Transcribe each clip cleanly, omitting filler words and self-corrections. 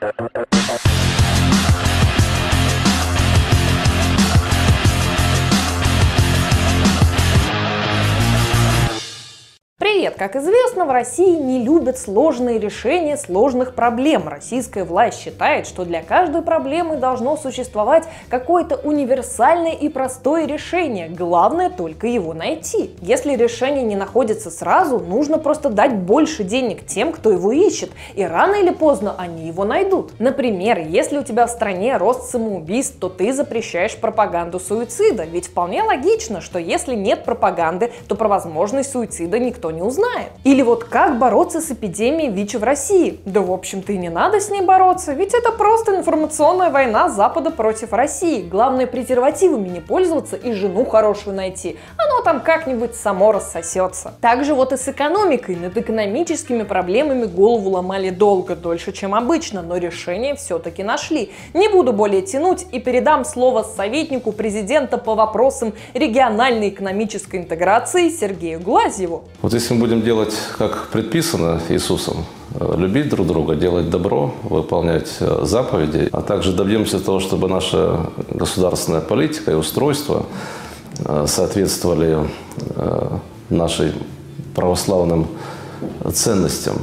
Привет! Как известно, в России не любят сложные решения сложных проблем. Российская власть считает, что для каждой проблемы должно существовать какое-то универсальное и простое решение. Главное только его найти. Если решение не находится сразу, нужно просто дать больше денег тем, кто его ищет. И рано или поздно они его найдут. Например, если у тебя в стране рост самоубийств, то ты запрещаешь пропаганду суицида. Ведь вполне логично, что если нет пропаганды, то про возможность суицида никто не узнает. Или вот как бороться с эпидемией ВИЧ в России? Да, в общем-то, и не надо с ней бороться, ведь это просто информационная война Запада против России. Главное, презервативами не пользоваться и жену хорошую найти. Оно там как-нибудь само рассосется. Также вот и с экономикой. Над экономическими проблемами голову ломали долго, дольше, чем обычно, но решение все-таки нашли. Не буду более тянуть и передам слово советнику президента по вопросам региональной экономической интеграции Сергею Глазьеву. Вот если мы будем делать, как предписано Иисусом, любить друг друга, делать добро, выполнять заповеди, а также добьемся того, чтобы наша государственная политика и устройство соответствовали нашим православным ценностям,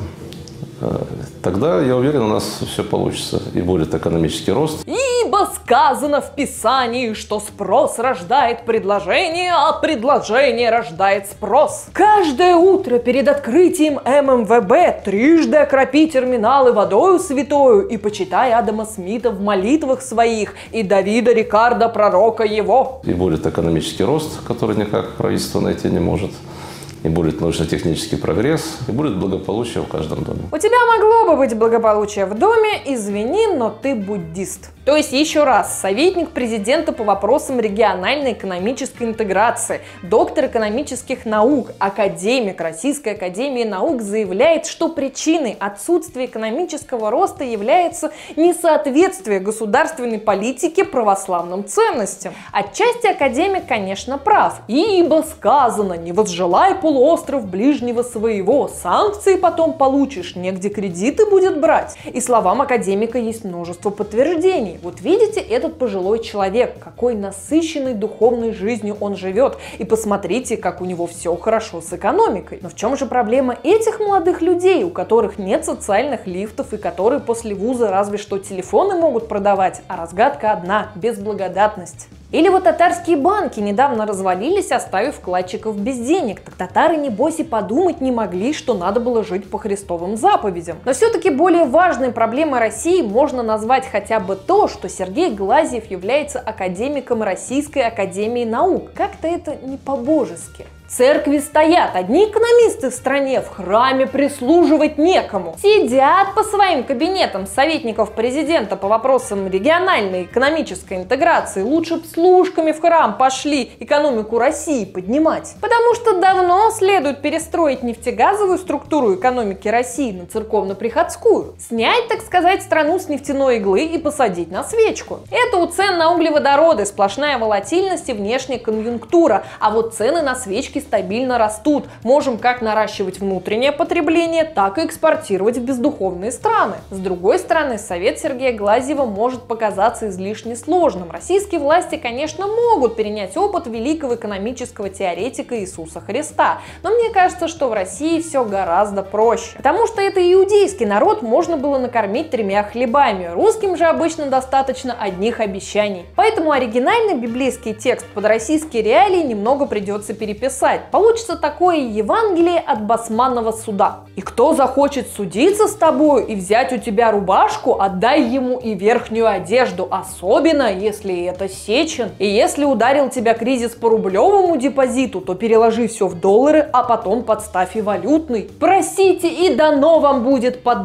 тогда, я уверен, у нас все получится и будет экономический рост. Ибо сказано в Писании, что спрос рождает предложение, а предложение рождает спрос. Каждое утро перед открытием ММВБ трижды окропи терминалы водою святою и почитай Адама Смита в молитвах своих и Давида Рикардо, пророка его. И будет экономический рост, который никак правительство найти не может. И будет научно-технический прогресс, и будет благополучие в каждом доме. У тебя могло бы быть благополучие в доме, извини, но ты буддист. То есть, еще раз, советник президента по вопросам региональной экономической интеграции, доктор экономических наук, академик Российской академии наук заявляет, что причиной отсутствия экономического роста является несоответствие государственной политики православным ценностям. Отчасти академик, конечно, прав. Ибо сказано, не возжелай полуостров ближнего своего, санкции потом получишь, негде кредиты будет брать. И словам академика есть множество подтверждений. Вот видите, этот пожилой человек, какой насыщенной духовной жизнью он живет. И посмотрите, как у него все хорошо с экономикой. Но в чем же проблема этих молодых людей, у которых нет социальных лифтов и которые после вуза разве что телефоны могут продавать? А разгадка одна – безблагодатность. Или вот татарские банки недавно развалились, оставив вкладчиков без денег. Так татары, небось, и подумать не могли, что надо было жить по христовым заповедям. Но все-таки более важной проблемой России можно назвать хотя бы то, что Сергей Глазьев является академиком Российской академии наук. Как-то это не по-божески. Церкви стоят, одни экономисты в стране, в храме прислуживать некому. Сидят по своим кабинетам советников президента по вопросам региональной экономической интеграции. Лучше б служками в храм пошли экономику России поднимать. Потому что давно следует перестроить нефтегазовую структуру экономики России на церковно-приходскую. Снять, так сказать, страну с нефтяной иглы и посадить на свечку. Это у цен на углеводороды сплошная волатильность и внешняя конъюнктура. А вот цены на свечки стабильно растут. Можем как наращивать внутреннее потребление, так и экспортировать в бездуховные страны. С другой стороны, совет Сергея Глазьева может показаться излишне сложным. Российские власти, конечно, могут перенять опыт великого экономического теоретика Иисуса Христа. Но мне кажется, что в России все гораздо проще. Потому что это иудейский народ можно было накормить 3 хлебами. Русским же обычно достаточно одних обещаний. Поэтому оригинальный библейский текст под российские реалии немного придется переписать. Получится такое Евангелие от басманного суда. И кто захочет судиться с тобою и взять у тебя рубашку, отдай ему и верхнюю одежду, особенно если это Сечин. И если ударил тебя кризис по рублевому депозиту, то переложи все в доллары, а потом подставь и валютный. Просите, и дано вам будет под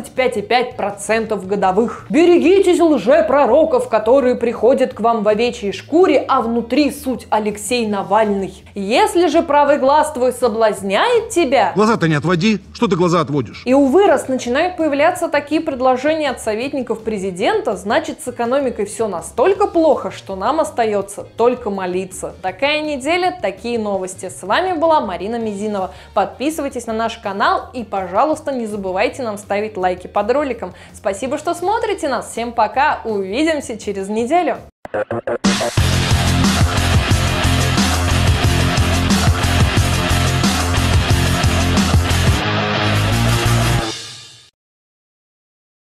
25,5% годовых. Берегитесь лжепророков, которые приходят к вам в овечьей шкуре, а внутри суть Алексей Навальный. Если же же правый глаз твой соблазняет тебя? Глаза-то не отводи. Что ты глаза отводишь? И увы, раз начинают появляться такие предложения от советников президента, значит, с экономикой все настолько плохо, что нам остается только молиться. Такая неделя, такие новости. С вами была Марина Мизинова. Подписывайтесь на наш канал и, пожалуйста, не забывайте нам ставить лайки под роликом. Спасибо, что смотрите нас. Всем пока. Увидимся через неделю.